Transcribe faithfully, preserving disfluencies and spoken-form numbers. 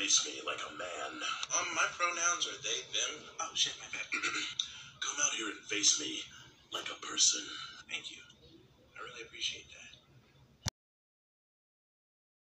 face me like a man. Um, my pronouns are they, them. Oh, shit, my bad. Come out here and face me like a person. Thank you. I really appreciate that.